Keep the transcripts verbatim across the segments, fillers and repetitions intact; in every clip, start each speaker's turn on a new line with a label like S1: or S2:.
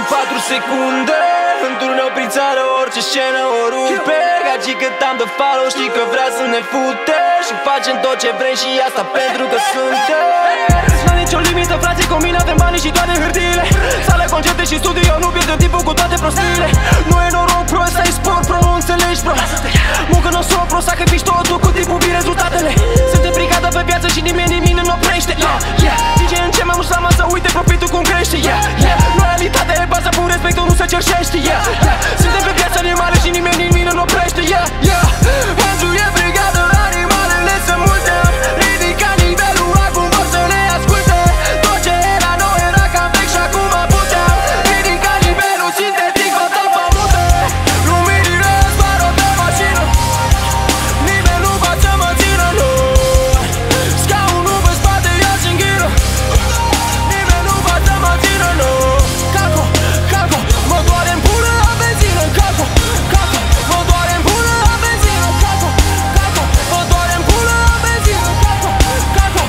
S1: patru secunde într-un oprit țară, orice scenă o rupe. Gaci cât am de follow, știi că vrea să ne fute și facem tot ce vrem și asta pentru că suntem. N-a nicio limită, frate, cu mine avem banii și toate hârtiile. Sale, concerte și studio, eu nu pierd timpul cu toate prostiile. Nu e noroc, pro, ăsta e sport, pro, nu înțelegi, bro. Muncă nu s-o, pro, sacrifici totul cu timpul, vii rezultatele. Suntem brigada pe piață și nimeni nimic nu oprește. Yeah, yeah. D J în ce mai mult la masă, uite profitul cum crește. Yeah, yeah. Loialitatea e baza, pur respectul nu se cerșește. Yeah, yeah. Suntem pe piață animale și nimeni nimic nu oprește. Yeah, yeah. Pentru e brigada, animalele se multe. Ridica nivelul, acum vor să ne asculte. Tot ce era nou era cam vechi și acum puteam ridica nivelul sintetic, o tapă mute. Luminile zboară pe mașină, nimeni nu va să mă țină, nu. Scaunul pe spate ia și înghiră, nimeni nu va să mă țină, nu. Caco, caco, mă doare-n pulă la benzină. Caco, caco, mă doare-n pulă la benzină. Caco, caco, mă doare-n pulă la benzină. Caco, caco.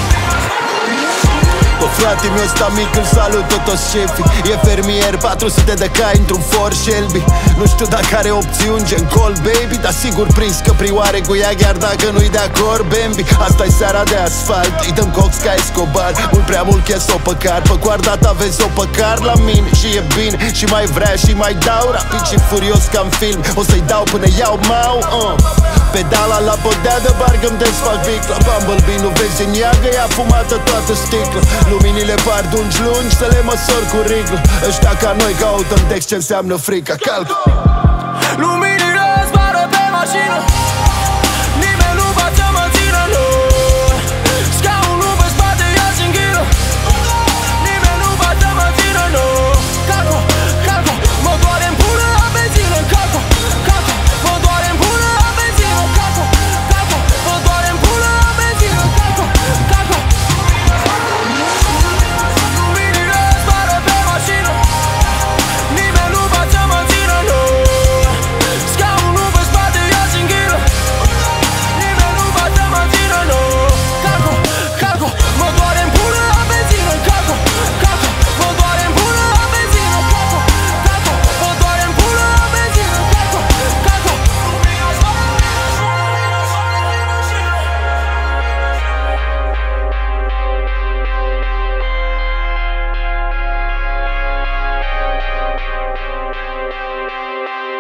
S2: Bă, frate, mi ăsta mic, îl salut tot toți șefii. E fermier, patru sute de cai într-un Ford Shelby. Nu știu dacă are opțiuni gen call baby, dar sigur prins că prioare cu ea chiar dacă nu-i de acord Bambi. Asta-i seara de asfalt, îi dăm cox ca Escobar. Mult prea mult che s-o păcar, pe coardata vezi o păcar la mine. Și e bine, și mai vrea și mai dau rapid și furios ca în film. O să-i dau până iau mau uh. Pedala la podea de bargă-mi desfac vicla. Bumblebee nu vezi în iagă, e afumată toată sticlă. Luminile par dungi lungi, să le măsor cu riglă. Ăștia ca noi caută în text ce înseamnă frica. Calc.
S1: Luminile zboară pe mașină,